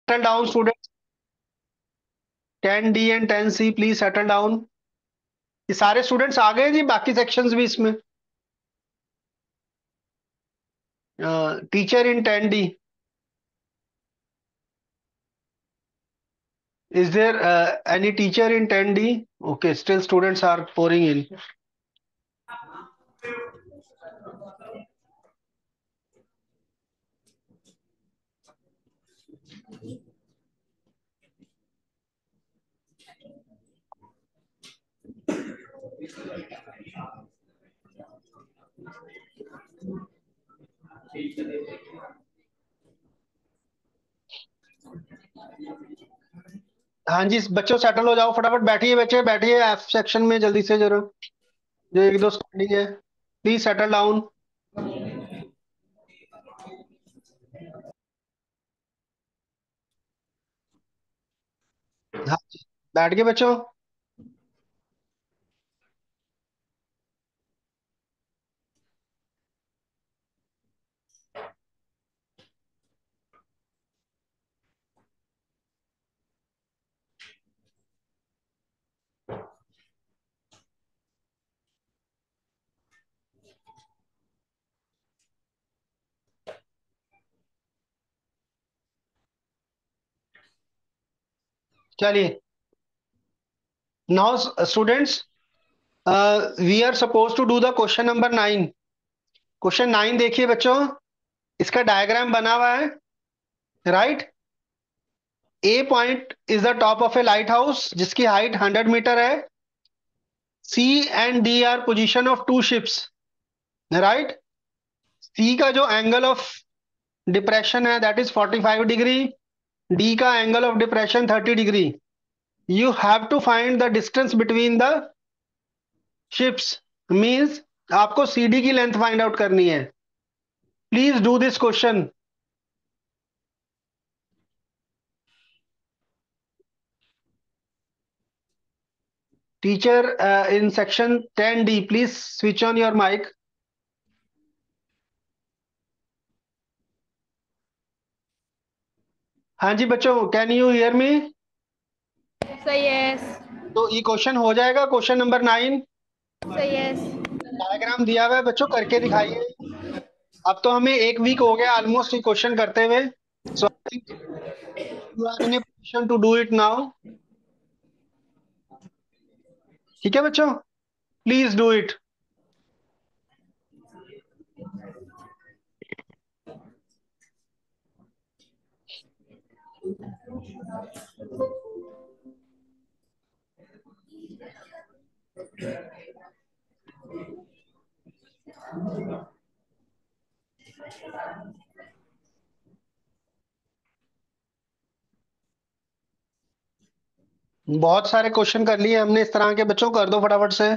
settle down students. 10D and 10C please settle down. ये सारे students आ गए जी, बाकी सेक्शंस भी इसमें। Teacher in 10D, is there any teacher in 10D? Okay, still students are pouring in. हाँ जी बच्चों, सेटल हो जाओ फटाफट, बैठिए बच्चे बैठिए एफ सेक्शन में जल्दी से जरा, जो एक दो स्टैंडिंग है, प्लीज सेटल डाउन। हाँ जी, बैठ गए बच्चों। चलिए, now students, we are suppose to do the question number 9। Question 9 देखिए बच्चों, इसका डायग्राम बना हुआ है, right. A point is the top of a light house जिसकी हाइट 100 मीटर है। C and D are position of two ships, right. C का जो एंगल ऑफ डिप्रेशन है दैट इज 45 डिग्री, डी का angle of depression 30 degree. You have to find the distance between the ships, means आपको C D की length find out करनी है। Please do this question. Teacher in section 10D, please switch on your mike. हाँ जी बच्चों, can you hear me? Say yes. तो ये question हो जाएगा, question number 9। Say yes. Diagram दिया हुआ है बच्चों, करके दिखाइए। अब तो हमें एक वीक हो गया ऑलमोस्ट ये क्वेश्चन करते हुए, so I think you are in a position to do it now. ठीक है बच्चों, प्लीज डू इट। बहुत सारे क्वेश्चन कर लिए हमने इस तरह के, बच्चों कर दो फटाफट से।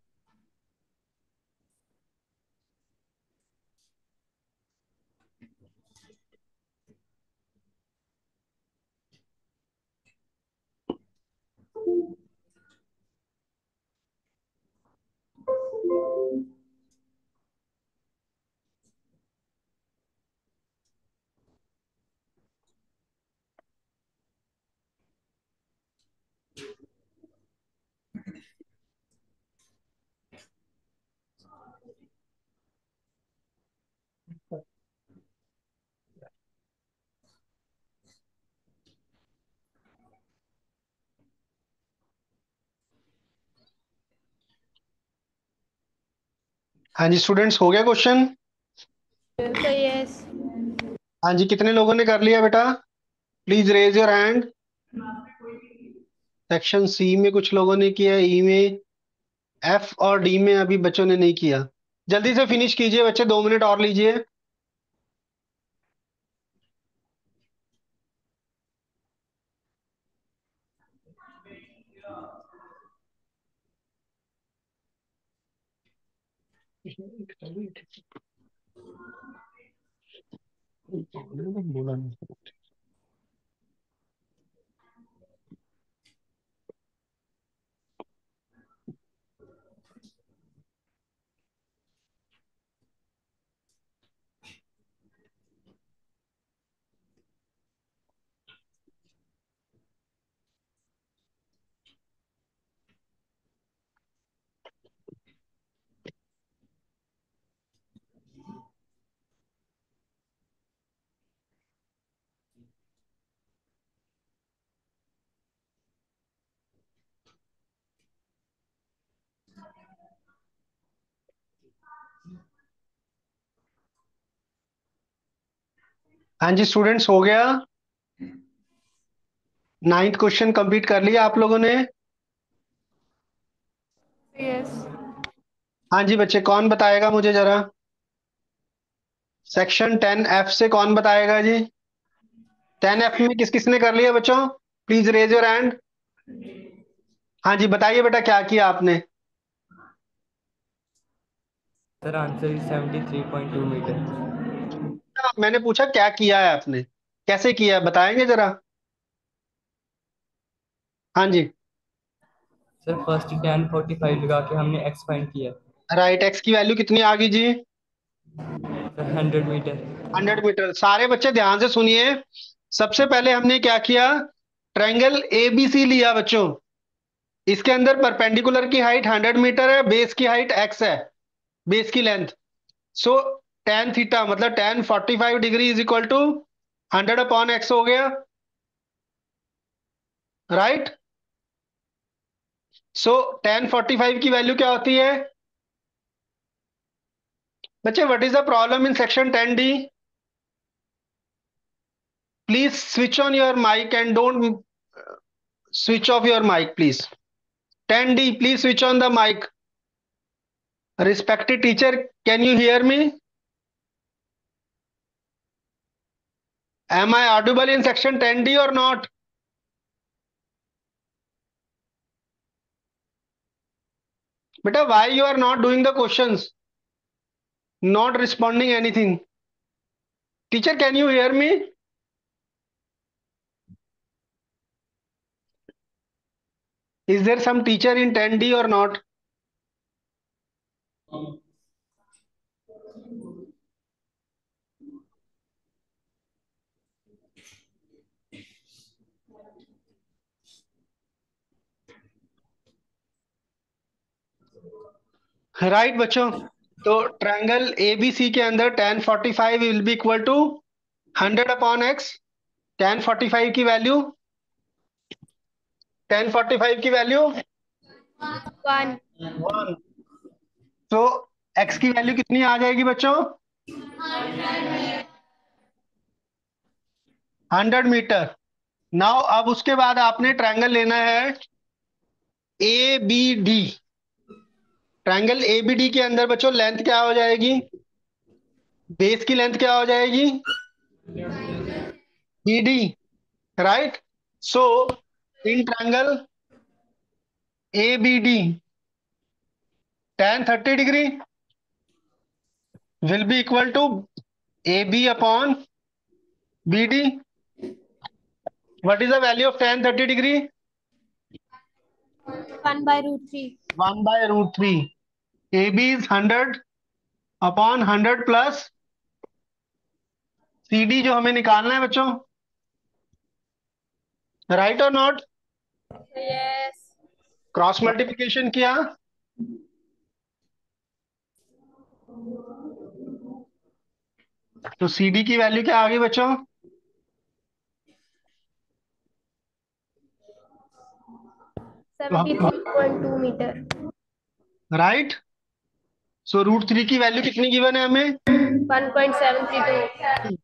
हाँ जी स्टूडेंट्स, हो गया क्वेश्चन? Say yes. हाँ जी, कितने लोगों ने कर लिया बेटा? Please raise your hand. Section C में कुछ लोगों ने किया, ई में, एफ और डी में अभी बच्चों ने नहीं किया। जल्दी से फिनिश कीजिए बच्चे, 2 मिनट और लीजिए। बोला नहीं। हाँ जी स्टूडेंट्स, हो गया। नाइन्थ क्वेश्चन कंप्लीट कर लिया आप लोगों ने। यस। हाँ जी बच्चे, कौन बताएगा मुझे जरा? सेक्शन 10F से कौन बताएगा जी? 10F में किस किसने कर लिया बच्चों? Please raise your hand. हाँ जी बताइए बेटा, क्या किया आपने? Sir answer is 73.2 meter. मैंने पूछा क्या किया है आपने, कैसे किया है बताएंगे जरा? हाँ जी। सर फर्स्ट tan 45 लगा के हमने एक्स फाइंड किया। राइट, एक्स की वैल्यू कितनी आ गई जी? Sir 100 metre. 100 मीटर। सारे बच्चे ध्यान से सुनिए। सबसे पहले हमने क्या किया? ट्रायंगल ABC लिया बच्चों। इसके अंदर परपेंडिकुलर की हाइट 100 मीटर है, बेस की हाइट x है, बेस की लेंथ। सो tan थीटा मतलब tan 45 degree is equal to 100/x हो गया। राइट। सो tan 45 की वैल्यू क्या होती है बच्चे? What is the problem in section 10D? Please switch on your mike and don't switch off your mic please. 10D, please switch on the mic. Respected teacher, can you hear me? Am I audible in section 10D or not? Beta, why you are not doing the questions? Not responding anything. Teacher, can you hear me? Is there some teacher in 10D or not? Right बच्चों, तो triangle ABC के अंदर tan 45 will be equal to 100/x। tan 45 की value, tan 45 की value 1. 1। तो x की value कितनी आ जाएगी बच्चों? 100 मीटर। नाउ अब उसके बाद आपने ट्रायंगल लेना है ABD। ट्रायंगल ABD के अंदर बच्चों लेंथ क्या हो जाएगी? बेस की लेंथ क्या हो जाएगी? BD। राइट। So in triangle ABD, tan 30 degree will be equal to AB/BD। What is the value of tan 30 degree? 1/√3. 1/√3। AB इज 100/100 प्लस CD जो हमें निकालना है बच्चों। राइट और नॉट? Yes. क्रॉस मल्टीप्लीकेशन किया तो CD की वैल्यू क्या आ गई बच्चों? 73.2 meter. राइट। सो √3 की वैल्यू कितनी गिवन है हमें? 1.732.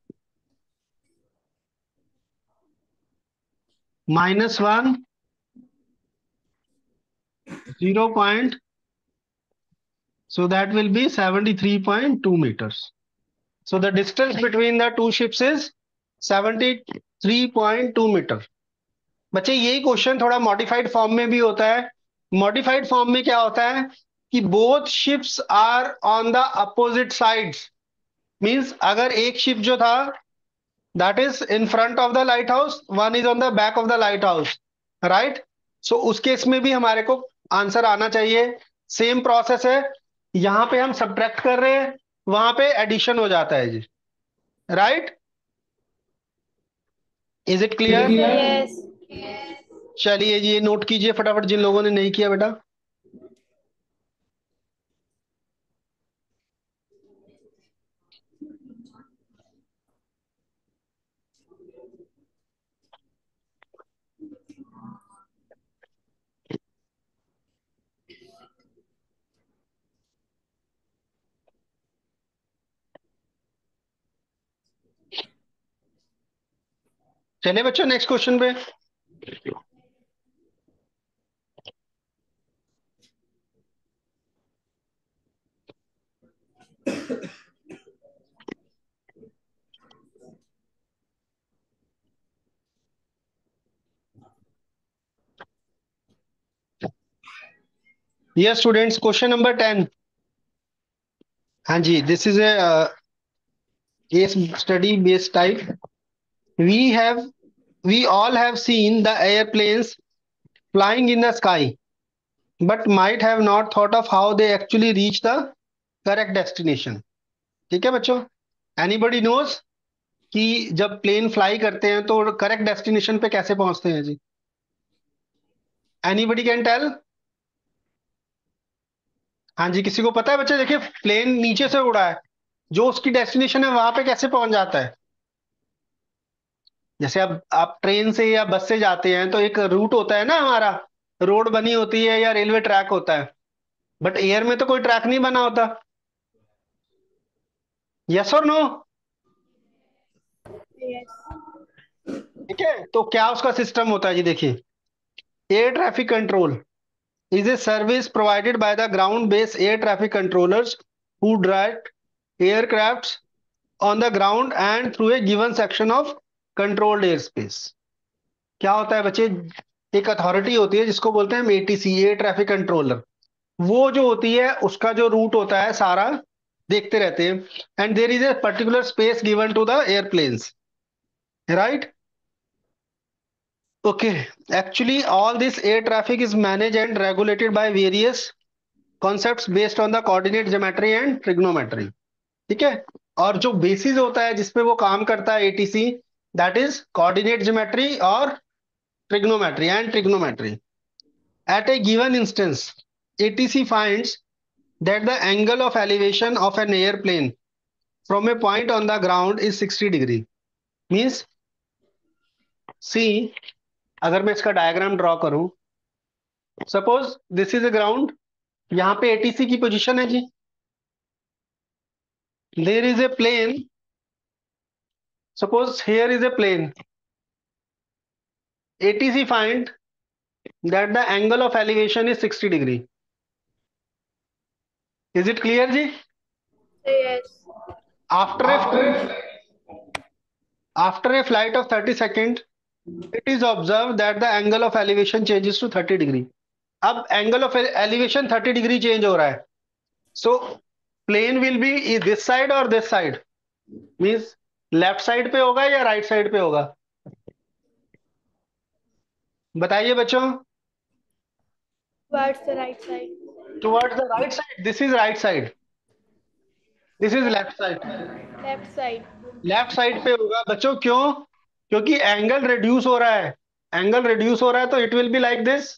-1, 0. So that will be 73.2 meters. So the distance between the two ships is 73.2 meter. बच्चे यही क्वेश्चन थोड़ा मॉडिफाइड फॉर्म में भी होता है। मॉडिफाइड फॉर्म में क्या होता है कि both ships are on the opposite sides. Means अगर एक शिप जो था that is in front of the light house, one is on the back of the light house. Right. So उस केस में भी हमारे को आंसर आना चाहिए। सेम प्रोसेस है, यहां पे हम सब्ट्रैक्ट कर रहे हैं, वहां पे एडिशन हो जाता है जी। Right. Is it clear? Yes. चलिए जी, ये नोट कीजिए फटाफट जिन लोगों ने नहीं किया बेटा। चलिए बच्चों नेक्स्ट क्वेश्चन पे। Yes students, question number 10। हाँ जी, this is a case study based type. We have we all have seen the airplanes flying in the sky but might have not thought of how they actually reach the correct destination। ठीक है बच्चों, anybody knows कि जब plane fly करते हैं तो correct destination पे कैसे पहुंचते हैं जी? Anybody can tell? हाँ जी, किसी को पता है बच्चे? देखिए प्लेन नीचे से उड़ा है, जो उसकी डेस्टिनेशन है वहां पे कैसे पहुंच जाता है? जैसे अब आप ट्रेन से या बस से जाते हैं तो एक रूट होता है ना हमारा, रोड बनी होती है या रेलवे ट्रैक होता है, बट एयर में तो कोई ट्रैक नहीं बना होता। यस और नो? Yes. ठीक है, तो क्या उसका सिस्टम होता है जी? देखिए, air traffic control is a service provided by the ground-based air traffic controllers who direct aircrafts on the ground and through a given section of controlled airspace। क्या होता है बच्चे? एक अथॉरिटी होती है जिसको बोलते हैं हम एटीसी, एयर ट्रैफिक कंट्रोलर। वो जो होती है उसका जो रूट होता है सारा देखते रहते हैं, and there is a particular space given to the airplanes, right? Okay, actually all this air traffic is manage and regulated by various concepts based on the coordinate geometry and trigonometry. ठीक है, और जो basis होता है जिसपे वो काम करता है ATC, that is coordinate geometry और trigonometry. At a given instance, ATC finds that the angle of elevation of an airplane from a point on the ground is 60 degree। means see, अगर मैं इसका डायग्राम ड्रॉ करूं, suppose this is a ground, यहाँ पे ATC की position है जी। There is a plane, suppose here is a plane. ATC find that the angle of elevation is 60 degree. Is it clear जी? Yes. After a after a flight of 30 seconds, it is observed that the angle of elevation changes to 30 degree। अब angle of elevation 30 degree change हो रहा है, so plane will be this side और this side, means left side पे होगा या right side पे होगा? बताइए बच्चों। Towards the right side. Towards the right side, this is right side, this is left side. Left side. Left side पे होगा बच्चों, क्यों? क्योंकि एंगल रिड्यूस हो रहा है, एंगल रिड्यूस हो रहा है तो it will be like this,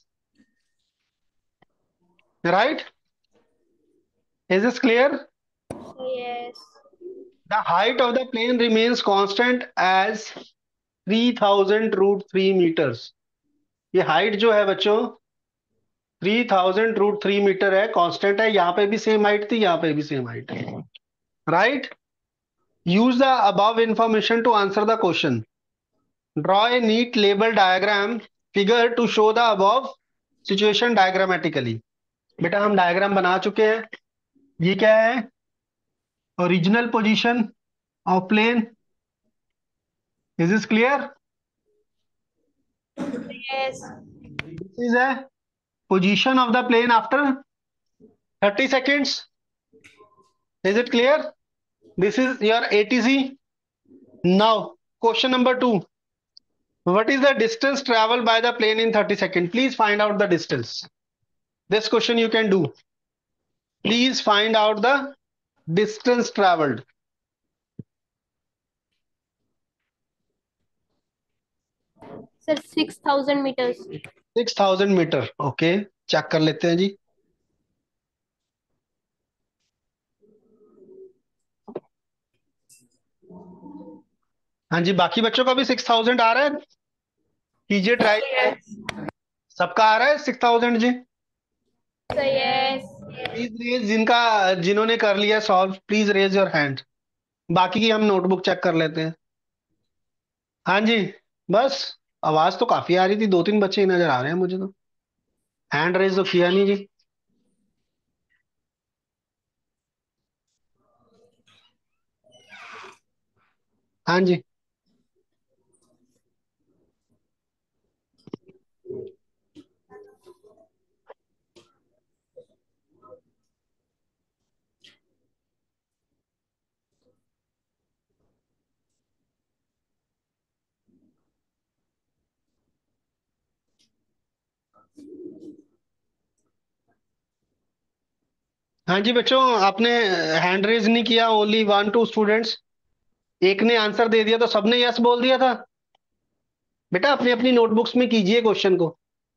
right? Is this clear? Yes. The height of the plane remains constant as 3000√3 meters. ये हाइट जो है बच्चों 3000√3 मीटर है, कांस्टेंट है। यहाँ पे भी सेम हाइट थी, यहाँ पे भी सेम हाइट है, right? Use the above information to answer the question. Draw a neat label diagram figure to show the above situation diagrammatically. बेटा हम डायग्राम बना चुके हैं। ये क्या है? Original position of plane. Is this clear? Yes. This is a position of the plane after 30 seconds। Is it clear? This is your ATC. Now, question number 2. What is the distance traveled by the plane in 30 seconds? Please find out the distance. This question you can do. Please find out the distance traveled. Sir, 6,000 meters. 6000 meter. Okay, check कर लेते हैं जी। हाँ जी, बाकी बच्चों का भी 6000 आ रहा है? कीजिए ट्राई। Yes. सबका आ रहा है 6000 जी? Sir, yes. प्लीज रेज, जिन्होंने कर लिया solve, please raise your hand. बाकी की हम नोटबुक चेक कर लेते हैं। हाँ जी, बस आवाज तो काफी आ रही थी, दो तीन बच्चे ही नजर आ रहे हैं मुझे तो। हैंड रेज तो किया नहीं जी। हाँ जी। हाँ जी बच्चों, आपने हैंड रेज नहीं किया, ओनली वन टू स्टूडेंट्स। एक ने आंसर दे दिया तो सबने यस बोल दिया था। बेटा अपनी अपनी नोटबुक्स में कीजिए क्वेश्चन को।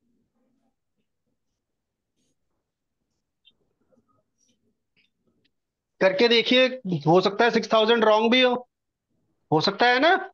करके देखिए, हो सकता है 6000 रॉन्ग भी हो सकता है ना।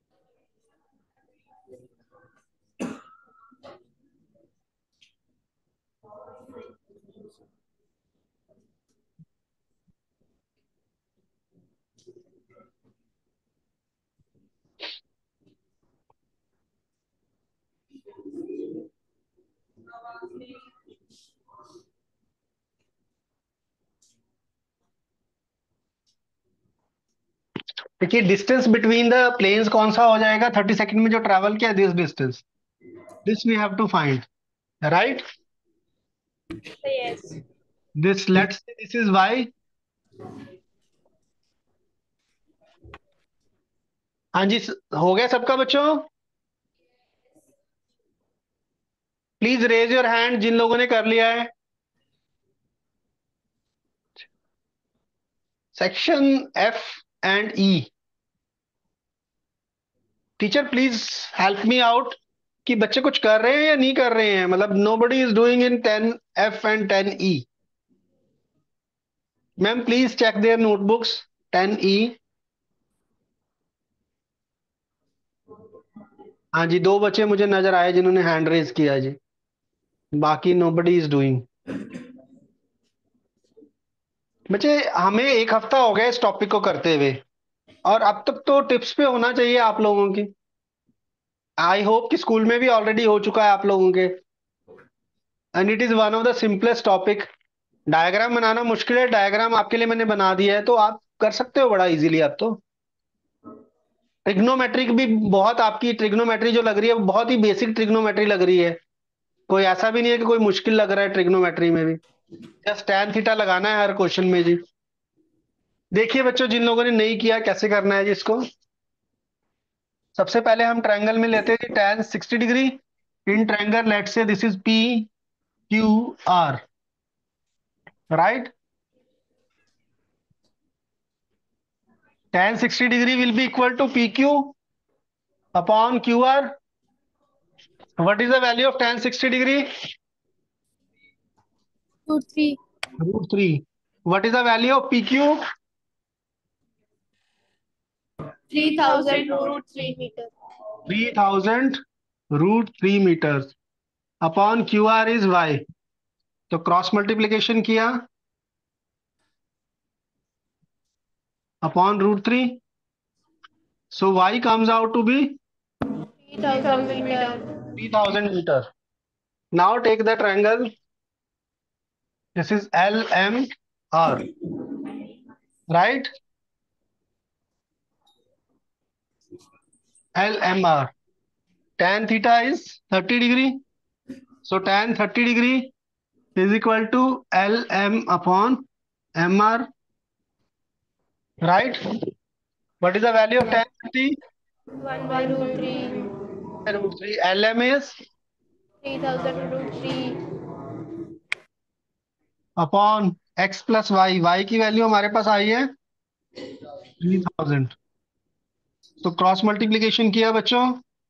देखिए डिस्टेंस बिटवीन द प्लेन्स कौन सा हो जाएगा 30 सेकंड में जो ट्रैवल किया, this distance, this we have to find, right. Say yes. This let's this is Y. हाँ जी, हो गया सबका बच्चों। प्लीज रेज योर हैंड जिन लोगों ने कर लिया है। Section F and E, teacher please help me out कि बच्चे कुछ कर रहे हैं या नहीं कर रहे हैं, मतलब nobody is doing in 10 F and 10 E. Ma'am please check there notebooks 10 E. हाँ जी, दो बच्चे मुझे नजर आए जिन्होंने हैंड रेज किया जी, बाकी नो बडी इज डूइंग। बच्चे हमें एक हफ्ता हो गया इस टॉपिक को करते हुए, और अब तक तो टिप्स पे होना चाहिए आप लोगों की। आई होप कि स्कूल में भी ऑलरेडी हो चुका है आप लोगों के, and it is one of the simplest topic. Diagram बनाना मुश्किल है, डायग्राम आपके लिए मैंने बना दिया है, तो आप कर सकते हो बड़ा इजीली अब तो। ट्रिग्नोमेट्रिक भी बहुत, आपकी ट्रिग्नोमेट्री जो लग रही है वो बहुत ही बेसिक ट्रिग्नोमेट्री लग रही है। कोई ऐसा भी नहीं है कि कोई मुश्किल लग रहा है ट्रिग्नोमेट्री में भी। जस्ट टैन थीटा लगाना है हर क्वेश्चन में जी। देखिए बच्चों, जिन लोगों ने नहीं किया कैसे करना है जी इसको। सबसे पहले हम ट्रायंगल में लेते हैं जी tan 60 degree. In triangle let say this is P Q R, right. tan 60 degree will be equal to P Q upon Q R. What is the value of tan 60 degree? 2, 3. √3। What is the value of P Q? 3000 root 3 meter. 3000 √3 meter upon Q R is Y. तो cross multiplication किया upon √3, so Y comes out to be 3000 meter. 3000 meter. Now take the triangle, this is L M R, right. L M R, tan theta is 30 degree, so tan 30 degree is equal to LM upon MR, right? What is the value of tan 30? 1 by root 3. √3. LM is 3000 root 3. upon x plus y, y की value हमारे पास आई है 3000। तो cross multiplication किया बच्चों,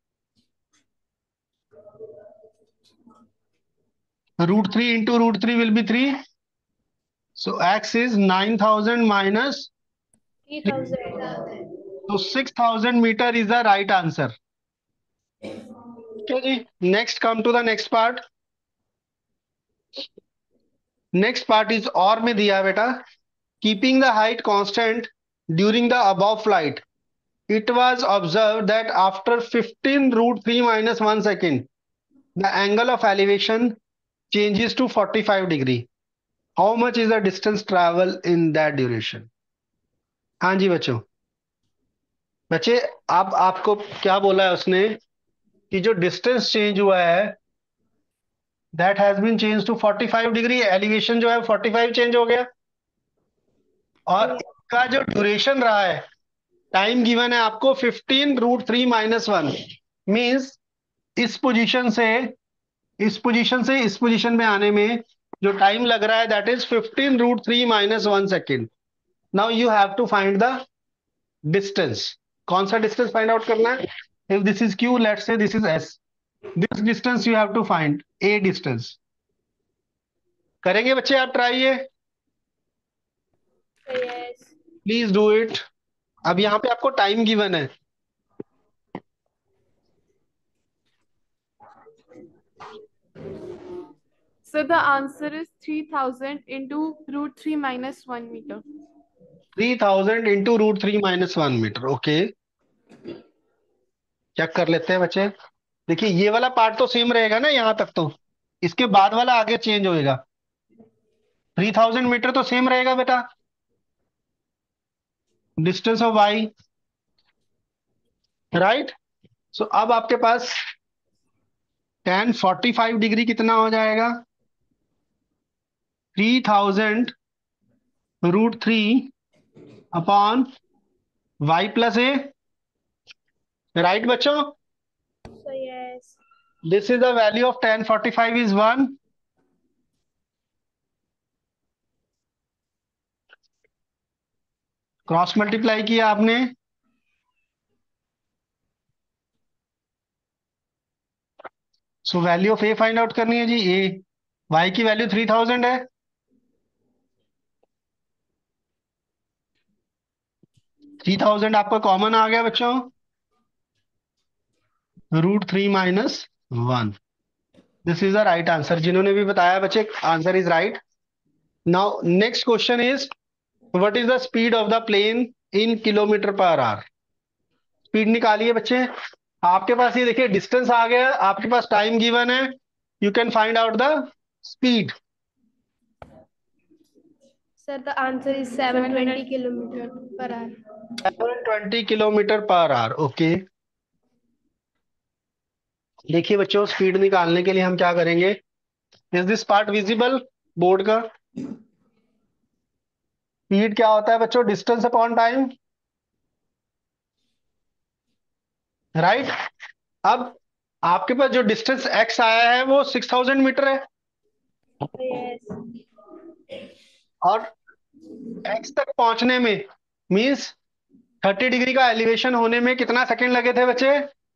√3 into √3 will be 3, so x is 9000 minus 3000. तो 6000 meter is the right answer. ठीक है जी, next come to the next part. Next part is और में दिया है बेटा, keeping the height constant during the above flight it was observed that after 15 root 3 minus 1 second, the angle of elevation changes to 45 degree. How much is the distance travel in that duration? हाँ जी बच्चों, बच्चे आप आपको क्या बोला है उसने कि जो डिस्टेंस चेंज हुआ है that has been change to 45 degree, elevation जो है 45 चेंज हो गया, और इसका जो ड्यूरेशन रहा है, टाइम गिवन है आपको 15 रूट 3 माइनस 1, मीन्स इस पोजीशन से इस पोजीशन में आने में जो टाइम लग रहा है that is 15 root 3 minus 1 second. Now you have to find the distance. कौन सा डिस्टेंस फाइंड आउट करना है? If this is Q, let's say this is S, this distance you have to find, a distance. करेंगे बच्चे आप try ये? Yes. Please do it. अब यहाँ पे आपको टाइम गिवन है. So the answer is 3000 into root 3 minus 1 meter. 3000 into root 3 minus 1 metre. Okay, check कर लेते हैं बच्चे. देखिए ये वाला पार्ट तो सेम रहेगा ना यहाँ तक, तो इसके बाद वाला आगे चेंज होएगा. 3000 मीटर तो सेम रहेगा बेटा, distance of Y, right. So अब आपके पास tan 45 डिग्री कितना हो जाएगा? 3000 root 3 upon Y plus A, right बच्चों. So yes. This is the value of tan 45 is 1. Cross multiply किया आपने, so value of A find out करनी है जी. ए, वाई की वैल्यू 3000 है, 3000 आपका कॉमन आ गया बच्चों, root 3 minus 1. This is the right answer. जिन्होंने भी बताया बच्चे, answer is right. Now next question is what is the speed of the plane in kilometre per hour. Speed निकालिए बच्चे. आपके पास ये देखिए डिस्टेंस आ गया, आपके पास टाइम गिवन है, you can find out the speed. Sir, the answer is 720 kilometer per hour. 720 kilometre per hour. Okay, देखिए बच्चों स्पीड निकालने के लिए हम क्या करेंगे. Is this part visible board का? स्पीड क्या होता है बच्चों? Distance upon time, right. अब आपके पास जो डिस्टेंस x आया है वो 6000 मीटर है, So yes. और x तक पहुंचने में मींस 30 डिग्री का एलिवेशन होने में कितना सेकंड लगे थे बच्चे?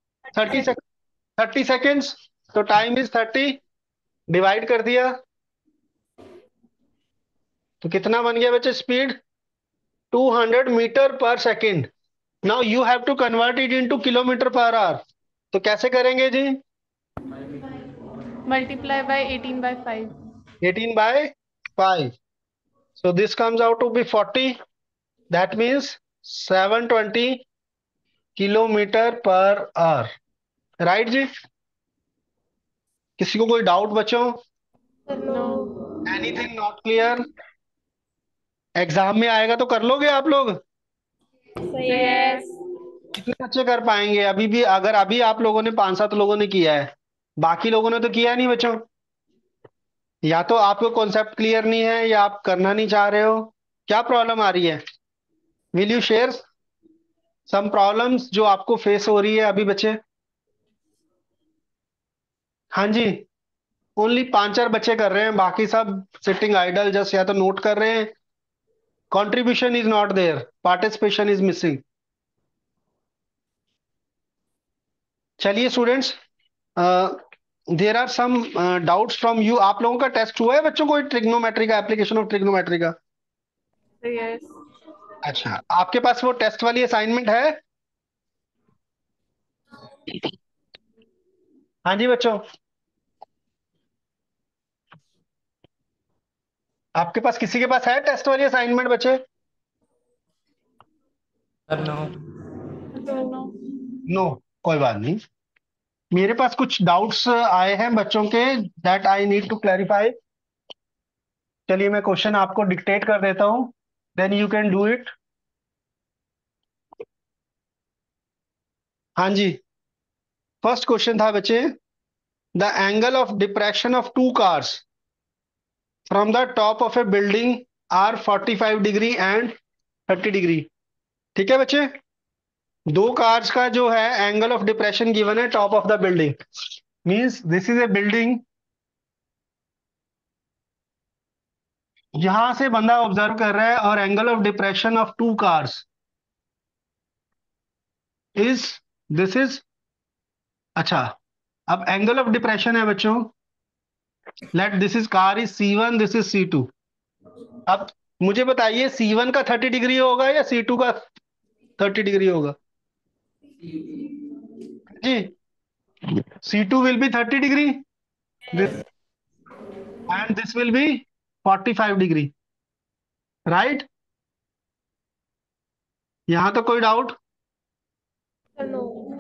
30 सेकेंड्स. तो टाइम इज 30, डिवाइड कर दिया तो कितना बन गया बच्चे speed? 200 metre per second. Now you have to convert it into kilometre per hour. तो कैसे करेंगे जी? Multiply by 18 by 5. 18 by 5. So this comes out to be 40. That means 720 kilometre per hour, right जी. किसी को कोई डाउट बच्चों? Sir, no. Anything not clear? Exam में आएगा तो कर लोगे आप लोग? So yes. कितने बच्चे कर पाएंगे? अभी भी अगर अभी आप लोगों ने 5-7 लोगों ने किया है, बाकी लोगों ने तो किया नहीं बच्चों. या तो आपको कॉन्सेप्ट क्लियर नहीं है या आप करना नहीं चाह रहे हो. क्या प्रॉब्लम आ रही है? Will you share some problems जो आपको फेस हो रही है अभी बच्चे? हाँ जी, ओनली 5-4 बच्चे कर रहे हैं, बाकी सब सिटिंग आइडल जस्ट या तो नोट कर रहे हैं. Contribution is not there, participation is missing. चलिए students, there are some doubts from you. आप लोगों का टेस्ट हुआ है बच्चों? कोई ट्रिग्नोमेट्री का, एप्लीकेशन ऑफ ट्रिग्नोमेट्री का? So yes. अच्छा, आपके पास वो टेस्ट वाली असाइनमेंट है? हाँ जी बच्चों, आपके पास किसी के पास है टेस्ट वाली असाइनमेंट बच्चे? Sir no. No. नो, कोई बात नहीं। मेरे पास कुछ डाउट्स आए हैं बच्चों के, that I need to clarify. चलिए मैं क्वेश्चन आपको डिक्टेट कर देता हूं, then you can do it. हाँ जी, फर्स्ट क्वेश्चन था बच्चे, the angle of depression of two cars from the top of a building are 45 degree and 30 degree. ठीक है बच्चे, दो कार्स का जो है एंगल ऑफ डिप्रेशन गिवन है top of the building, means this is a building. यहां से बंदा ऑब्जर्व कर रहा है और angle of depression of two cars is, this is, अच्छा, अब एंगल ऑफ डिप्रेशन है बच्चों, let this is car is C1, this is C2। अब मुझे बताइए C1 का 30 डिग्री होगा या C2 का 30 डिग्री होगा? जी, C2 will be 30 degree, this, and this will be 45 degree, right? यहां तो कोई डाउट? No.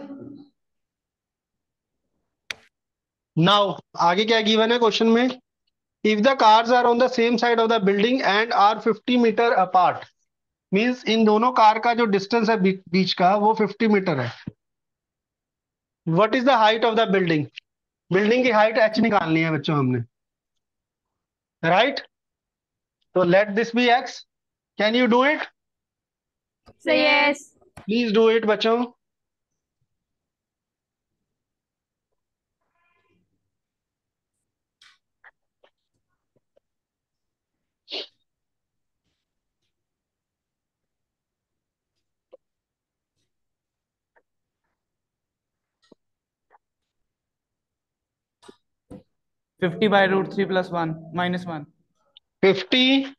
नाउ आगे क्या गिवन है क्वेश्चन में, if the cars are on the same side of the building and are 50 metre apart, means इन दोनों car का जो डिस्टेंस है बीच का वो 50 मीटर है। What is the height of the building? Building की हाइट h निकालनी है बच्चों हमने, राइट? तो let this be x, can you do it? Say yes. Please do it बच्चों। 50 by root 3 plus 1 minus 1 50,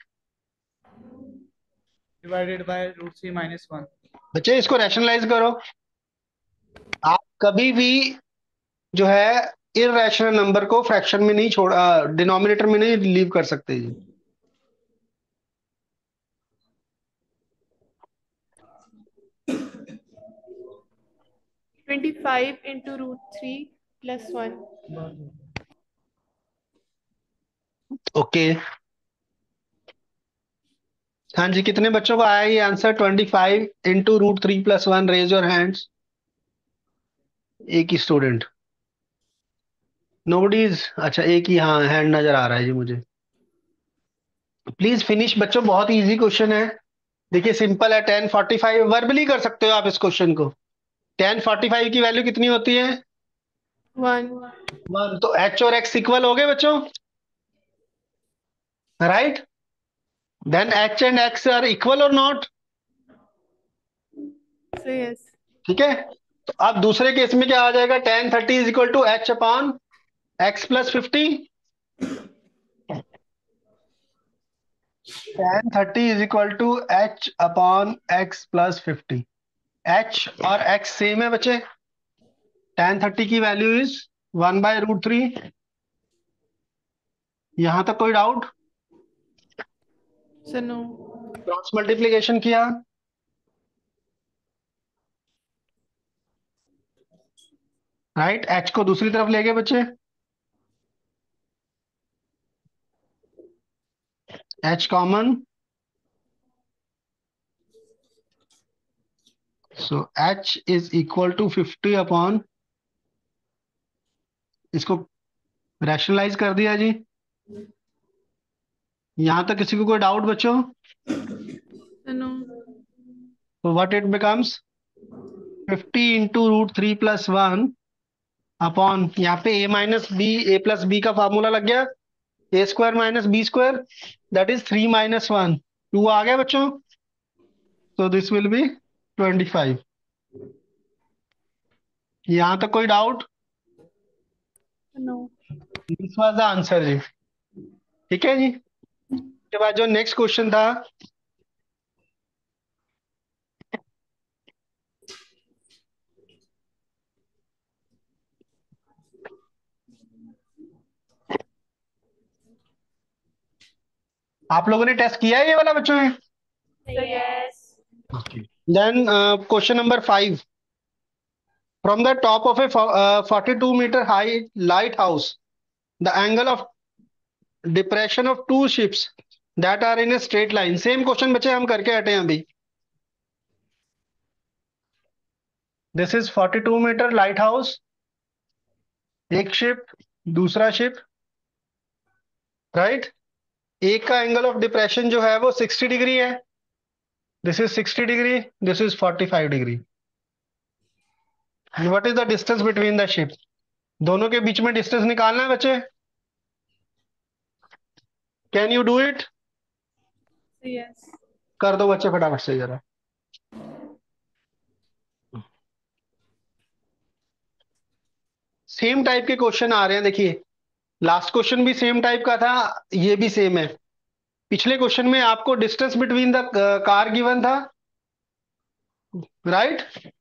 divided by root 3 minus 1. बच्चे इसको rationalise करो। आप कभी भी जो है इररेशनल नंबर को फ्रैक्शन में नहीं छोड़, डिनोमिनेटर में नहीं लीव कर सकते जी। $25 into root 3 plus 1. ओके, हाँ जी, कितने बच्चों को आया ये answer? 25 into root 3 plus 1, raise your hands. एक ही स्टूडेंट, नोबडी इज, अच्छा एक ही हाँ हैंड नजर आ रहा है जी मुझे। प्लीज फिनिश बच्चों, बहुत इजी क्वेश्चन है। देखिए सिंपल है, 1045 वर्बली कर सकते हो आप इस क्वेश्चन को। 1045 की वैल्यू कितनी होती है? 1. 1, तो h और x इक्वल हो गए बच्चों, right? Then h and x are equal और नॉट? Say yes. ठीक है, तो अब दूसरे केस में क्या आ जाएगा? 1030 is equal to h upon x plus 50। 1030 is equal to h upon x plus 50। h और x सेम है बच्चे। 1030 की वैल्यू इज 1 बाय रूट 3। यहां तक कोई doubt? So no. Cross multiplication किया, राइट? h को दूसरी तरफ ले गए बच्चे, h common, so h is equal to 50 upon, इसको रैशनलाइज कर दिया जी। यहां तक किसी को कोई डाउट बच्चों? So no. तो what it becomes, 50 into root 3 plus 1 upon, यहाँ पे a minus B, A plus B का फॉर्मूला लग गया, A square minus B square, that is 3 minus 1, 2 आ गया बच्चों। तो दिस विल बी 25। यहां तक कोई doubt? No. This was the answer जी। ठीक है जी, उसके बाद जो नेक्स्ट क्वेश्चन था, आप लोगों ने टेस्ट किया है ये वाला बच्चों ने? Say yes. Then question number 5, From the top of a 42-meter high lighthouse, the angle of depression of two ships that are in a straight line. Same question बच्चे हम करके हटे हैं अभी. This is metre lighthouse, एक ship, दूसरा ship, right. एक का एंगल ऑफ डिप्रेशन जो है वो 60 डिग्री है. This is 60 degree, this is 45 degree. What is the distance between the ship? दोनों के बीच में डिस्टेंस निकालना है बच्चे. Can you do it? Yes. कर दो बच्चे फटाफट से जरा. सेम टाइप के क्वेश्चन आ रहे हैं. देखिए, लास्ट क्वेश्चन भी सेम टाइप का था, ये भी सेम है. पिछले क्वेश्चन में आपको distance between the car given था, राइट.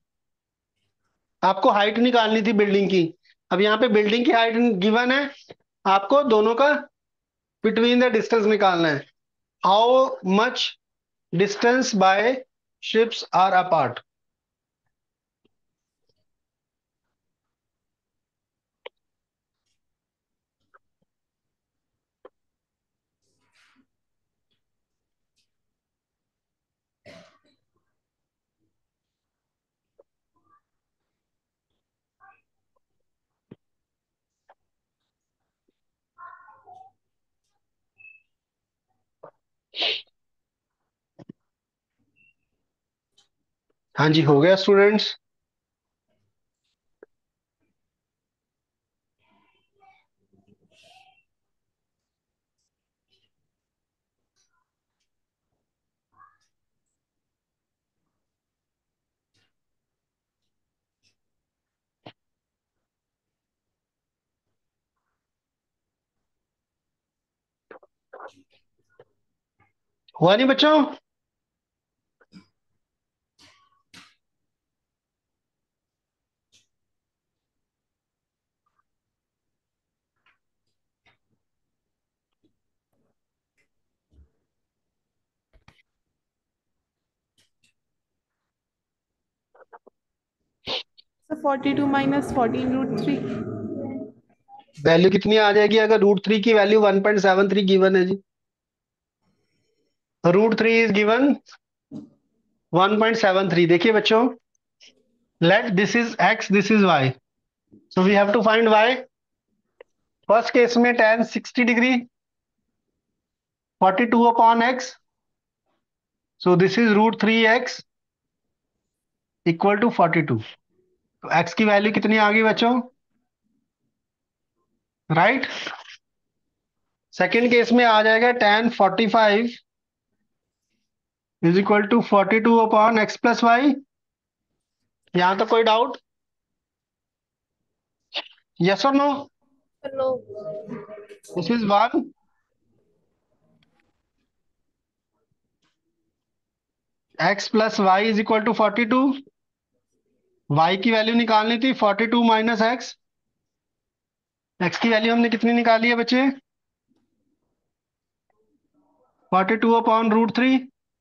आपको हाइट निकालनी थी बिल्डिंग की. अब यहाँ पे बिल्डिंग की हाइट गिवन है, आपको दोनों का बिटवीन द डिस्टेंस निकालना है. How much distance by ships are apart. हाँ जी, हो गया स्टूडेंट्स. हुआ नहीं बच्चों? So 42 minus 14 root 3. वैल्यू कितनी आ जाएगी अगर √3 की वैल्यू 1.73 गिवन है जी? √3 इज गिवन 1.73. देखिए बच्चों, let this is x, this is y. So we have to find y. First case में tan 60 degree, 42 upon x. So this is √3x equal to 42. तो x की वैल्यू कितनी आ गई बच्चों? राइट. सेकेंड केस में आ जाएगा tan 45 is equal to 42 upon x plus Y. यहां तक कोई डाउट? यस और no? No. This is 1. x plus Y is equal to 42. y की वैल्यू निकालनी थी 42 माइनस एक्स. x की वैल्यू हमने कितनी निकाली है बच्चे? 42 अपॉन √3,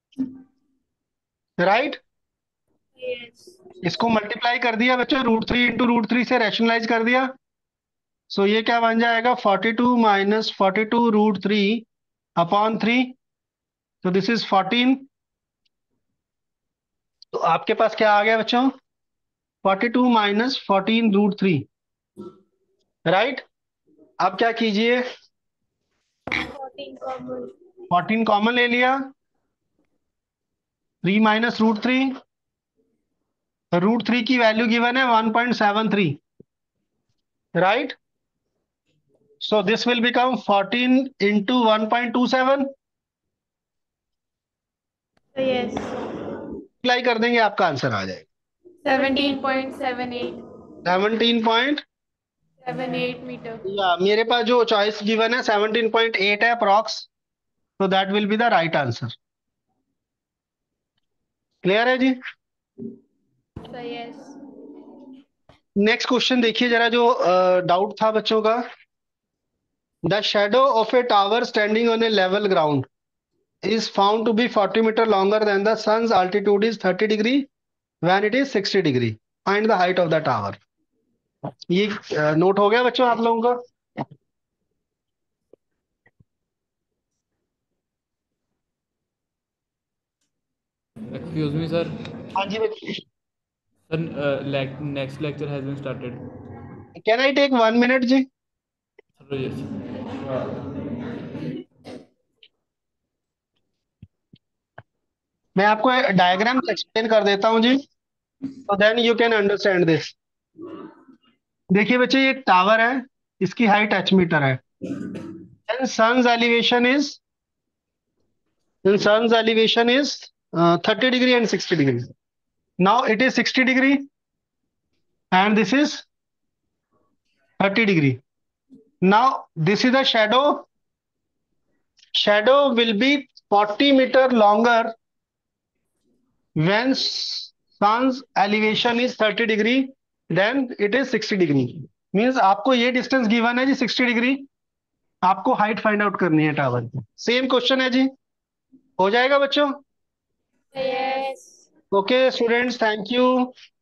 राइट. Yes. इसको मल्टीप्लाई कर दिया बच्चों, √3 इंटू √3 से रैशनलाइज कर दिया. सो ये क्या बन जाएगा? 42 माइनस 42 √3 अपॉन 3. तो दिस इज 14. तो आपके पास क्या आ गया बच्चों? 42 माइनस 14 √3, राइट. अब क्या कीजिए, 14 common. 14 कॉमन ले लिया. 3 माइनस √3, √3 की वैल्यू गिवन है 1.73, right. So this will become 14 into 1.27. Yes. Apply कर देंगे, आपका आंसर आ जाएगा 17.78. 17 78 meter. या मेरे पास जो चॉइस गिवन है 17.8 है अप्रॉक्स. तो that will be the right answer. Clear है जी? So yes. नेक्स्ट क्वेश्चन देखिए जरा, जो डाउट था बच्चों का. The shadow of a tower standing on a level ground is found to be 40 meter longer than the sun's altitude is 30 degree when it is 60 degree. Find the height of the tower. ये note हो गया बच्चों आप लोगों का? Excuse me, sir. हाँ जी बच्चे। Sir, next lecture has been started. Can I take 1 minute जी? Sir, yes. मैं आपको डायग्राम एक्सप्लेन कर देता हूँ जी, तो then you can understand this. देखिए बच्चे, ये एक टावर है, इसकी हाइट एच मीटर है। And sun's elevation is sun's elevation is 30 degree and 60 degree. Now it is 60 degree and this is 30 degree. Now this is the shadow. Shadow will be 40 meter longer when sun's elevation is 30 degree, then it is 60 degree. Means आपको ये distance given है जी 60 degree, आपको height find out करनी है tower की। Same question है जी, हो जाएगा बच्चों? Yes. Okay students, thank you.